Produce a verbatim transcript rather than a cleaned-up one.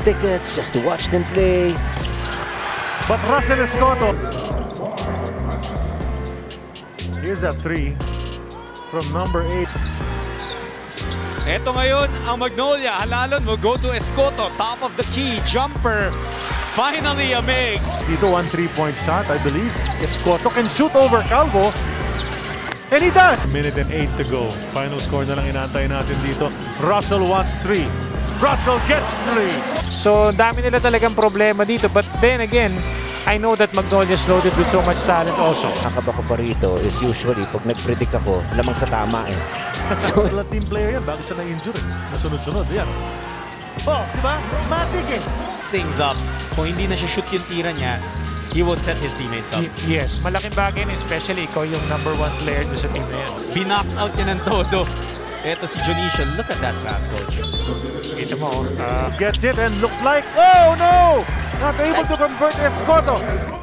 tickets just to watch them play. But Russel Escoto. Here's that three from number eight. Ito ngayon ang Magnolia. Halalon will go to Escoto. Top of the key. Jumper. Finally a Mig. Dito one three-point shot, I believe. Escoto can shoot over Calvo. And he does! Minute and eight to go. Final score na lang inaantay natin dito. Russell wants three. Russell gets three. So, dami nila talagang problema dito. But then again, I know that Magnolia is loaded with so much talent also. Nakaba ko pa rito is usually, pag nag-predict ako, lamang sa tama eh. So, wala team player yan bago siya na-injure. Nasunod-sunod. Yan. Oh, di ba? Matic eh. Things up. Kung hindi na siya shoot yung tira niya, he will set his teammates up. Yes, malaking bagay na especially ikaw yung number one player doon sa team na yan. Binocks out niya ng todo. Ito si Jonisian. Look at that pass, coach. Kita mo, uh, Gets it and looks like, oh no! Not able to convert Escoto.